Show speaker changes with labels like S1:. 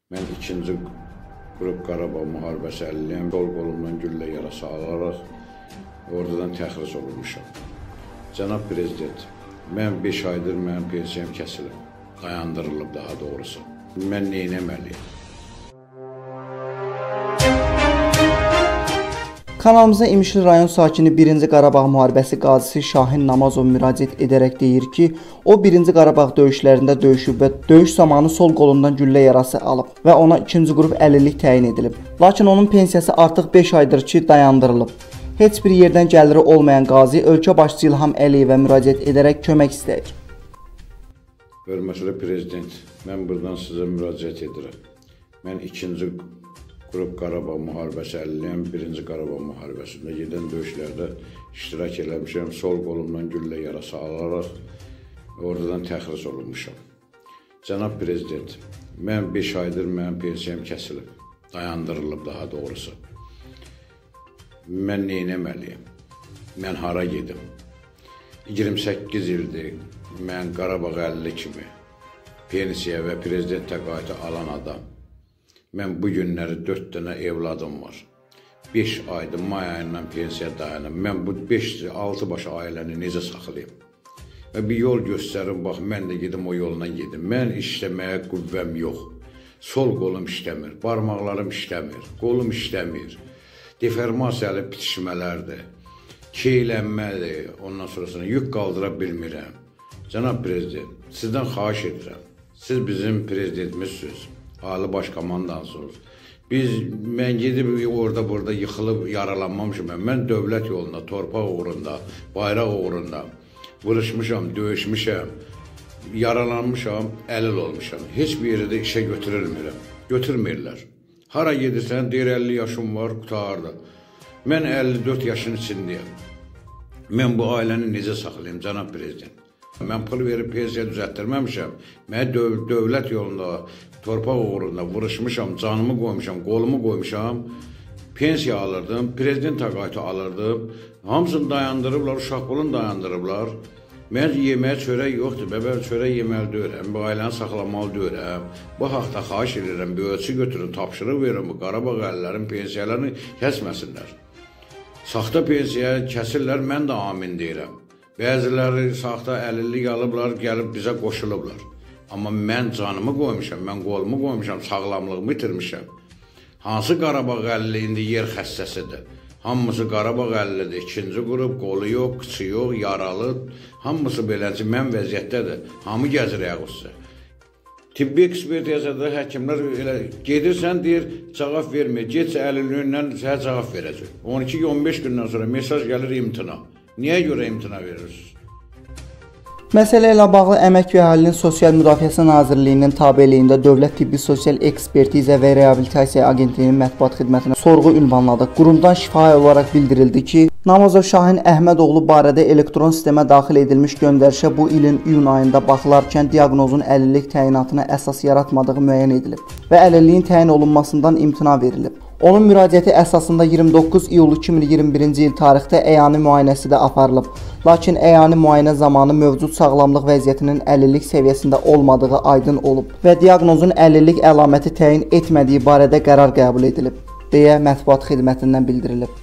S1: Mən ikinci qrup Qarabağ müharibəsi əliliyəm. Sol qolumdan güllə yarası alaraq oradan təxris olunmuşam. Cənab Prezident, mən 5 aydır mənim pensiyam kəsilib, dayandırılıb daha doğrusu. Mən neynəməliyim?
S2: Kanalımıza İmişli rayon sakini 1-ci Qarabağ müharibəsi qazisi Şahin Namazov müraciət edərək deyir ki, o 1-ci Qarabağ döyüşlərində döyüşüb və döyüş zamanı sol qolundan güllə yarası alıb və ona 2-ci qrup əlillik təyin edilib. Lakin onun pensiyası artıq 5 aydır ki, dayandırılıb. Heç bir yerdən gəliri olmayan qazi ölkə başçısı İlham Əliyevə müraciət edərək kömək istəyir.
S1: Hörmətli Prezident, mən buradan sizə müraciət edirəm. Mən 2-ci qrup Qarabağ müharibəsi əliliyəm, 1-ci Qarabağ müharibəsində gedən döyüşlərdə iştirak eləmişəm. Sol qolumdan güllə yarası alaraq oradan təxris olunmuşam. Cənab Prezident, mən 5 aydır mənim pensiyam kəsilib, dayandırılıb daha doğrusu. Mən neynəməliyim? Mən hara gedim? 28 ildir mən Qarabağ əlilli kimi pensiya və prezident təqaüdü alan adam. Mən bu günləri 4 dənə evladım var. 5 aydır may ayından pensiya dayanım. Mən bu 5-6 baş ailəni necə saxlayayım? Və bir yol göstərin, bax, mən də gedim o yoldan gedim. Mən işləməyə qüvvəm yox. Sol qolum işləmir, barmaqlarım işləmir, qolum işləmir. Deformasiyalı bitişmələrdir, keylənmədir, ondan sonrasını yük qaldıra bilmirəm. Cənab Prezident, sizdən xahiş edirəm. Siz bizim prezidentimizsiniz. Ali baş komandansınız. Mən gedib orada burada yıxılıb yaralanmamışım. Mən dövlət yolunda, torpaq uğrunda, bayraq uğrunda vuruşmuşam, döyüşmüşəm, yaralanmışam, əlil olmuşam. Heç bir yerdə işə götürülmürəm. Götürmürlər. Hara gedirsən, deyir 50 yaşım var, qutardı. Mən 54 yaşın içindəyəm. Mən bu ailəni necə saxlayayım, Cənab Prezident? Mən pul verib pensiya düzəltdirməmişəm. Mən dövlət yolunda, torpaq uğrunda vuruşmuşam, canımı qoymuşam, qolumu qoymuşam, pensiya alırdım, prezident təqaüdü alırdım. Hamısını dayandırıblar, uşaq pulunu dayandırıblar. Mən yeməyə çörək yoxdur, mən çörək yeməli deyirəm, bu ailəni saxlamalı deyirəm. Bu haqda xahiş edirəm, bir ölçü götürün, tapşırıq verin, bu Qarabağ əlillərin pensiyalarını kəsməsinlər. Saxta pensiya kəsirlər, mən də amin deyirəm. Bəziləri saxta əlillik alıblar, gəlib bizə qoşulublar. Amma mən canımı qoymuşam, mən qolumu qoymuşam, sağlamlığımı itirmişəm. Hansı Qarabağ əlilliyi indi yer xəstəsidir? Hamısı Qarabağ əlillidir, 2-ci qrup, qolu yox, qıçı yox, yaralı. Hamısı beləncə mən vəziyyətdədir. Hamı gəzir ayaqüstə. Tibbi ekspertizada həkimlər elə gedirsən, deyir, cavab vermir. Get əlilliyindən sənə cavab verəcək. 12-15 gündən sonra mesaj gəlir imtina. Niyə görə imtina verirsiniz?
S2: Məsələ ilə bağlı Əmək və Əhalinin Sosial Müdafiəsi Nazirliyinin tabeliyində Dövlət Tibbi Sosial Ekspertizə və Reabilitasiya Agentliyinin mətbuat xidmətinə sorğu ünvanladıq. Qurumdan şifahi olaraq bildirildi ki, Namazov Şahin Əhmədoğlu barədə elektron sistemə daxil edilmiş göndərişə bu ilin iyun ayında baxılarkən diaqnozun əlillik təyinatına əsas yaratmadığı müəyyən edilib və əlilliyin təyin olunmasından imtina verilib. Onun müraciəti əsasında 29 iyul 2021-ci il tarixdə əyani müayinəsi də aparılıb. Lakin əyani müayinə zamanı mövcud sağlamlıq vəziyyətinin əlillik səviyyəsində olmadığı aydın olub və diaqnozun əlillik əlaməti təyin etmədiyi barədə qərar qəbul edilib, deyə mətbuat xidmətindən bildirilib.